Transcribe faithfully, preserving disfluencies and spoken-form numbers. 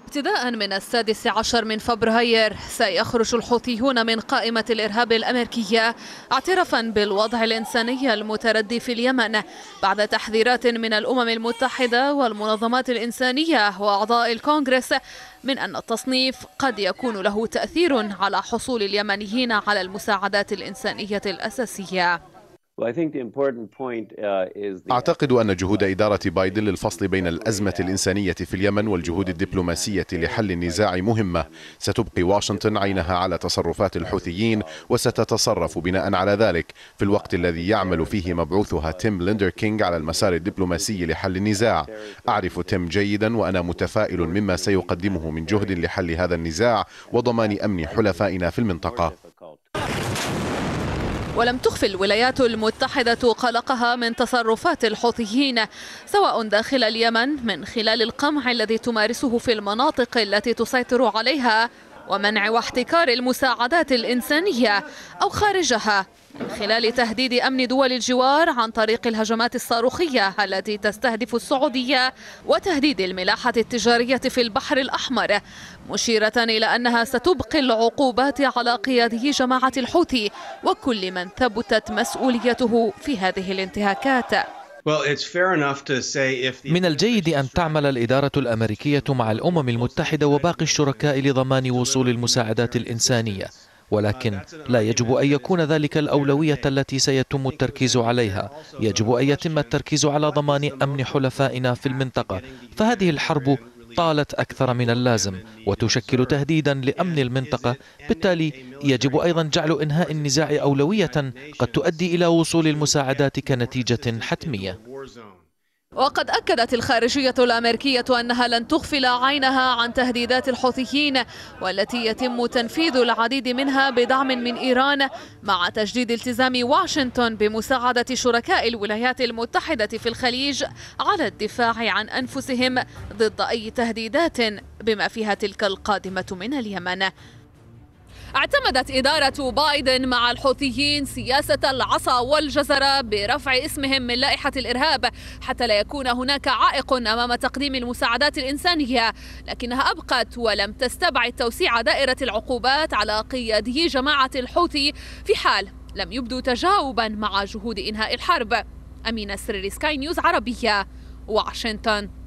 ابتداء من السادس عشر من فبراير سيخرج الحوثيون من قائمة الإرهاب الأمريكية اعترافا بالوضع الإنساني المتردي في اليمن بعد تحذيرات من الأمم المتحدة والمنظمات الإنسانية وأعضاء الكونغرس من أن التصنيف قد يكون له تأثير على حصول اليمنيين على المساعدات الإنسانية الأساسية. أعتقد أن جهود إدارة بايدن للفصل بين الأزمة الإنسانية في اليمن والجهود الدبلوماسية لحل النزاع مهمة. ستبقي واشنطن عينها على تصرفات الحوثيين وستتصرف بناء على ذلك في الوقت الذي يعمل فيه مبعوثها تيم ليندر كينغ على المسار الدبلوماسي لحل النزاع. أعرف تيم جيدا وأنا متفائل مما سيقدمه من جهد لحل هذا النزاع وضمان أمن حلفائنا في المنطقة. ولم تخفي الولايات المتحدة قلقها من تصرفات الحوثيين سواء داخل اليمن من خلال القمع الذي تمارسه في المناطق التي تسيطر عليها ومنع واحتكار المساعدات الإنسانية أو خارجها من خلال تهديد أمن دول الجوار عن طريق الهجمات الصاروخية التي تستهدف السعودية وتهديد الملاحة التجارية في البحر الأحمر، مشيرة إلى أنها ستبقي العقوبات على قيادي جماعة الحوثي وكل من ثبتت مسؤوليته في هذه الانتهاكات. من الجيد أن تعمل الإدارة الأمريكية مع الأمم المتحدة وباقي الشركاء لضمان وصول المساعدات الإنسانية، ولكن لا يجب أن يكون ذلك الأولوية التي سيتم التركيز عليها. يجب أن يتم التركيز على ضمان أمن حلفائنا في المنطقة، فهذه الحرب طالت أكثر من اللازم وتشكل تهديدا لأمن المنطقة. بالتالي يجب أيضا جعل إنهاء النزاع أولوية قد تؤدي إلى وصول المساعدات كنتيجة حتمية. وقد أكدت الخارجية الأمريكية أنها لن تغفل عينها عن تهديدات الحوثيين والتي يتم تنفيذ العديد منها بدعم من إيران، مع تجديد التزام واشنطن بمساعدة شركاء الولايات المتحدة في الخليج على الدفاع عن أنفسهم ضد أي تهديدات بما فيها تلك القادمة من اليمن. اعتمدت إدارة بايدن مع الحوثيين سياسة العصا والجزرة برفع اسمهم من لائحة الإرهاب حتى لا يكون هناك عائق أمام تقديم المساعدات الإنسانية، لكنها أبقت ولم تستبعد توسيع دائرة العقوبات على قيادي جماعة الحوثي في حال لم يبدوا تجاوبا مع جهود إنهاء الحرب. أمينة السريري، سكاي نيوز عربية، واشنطن.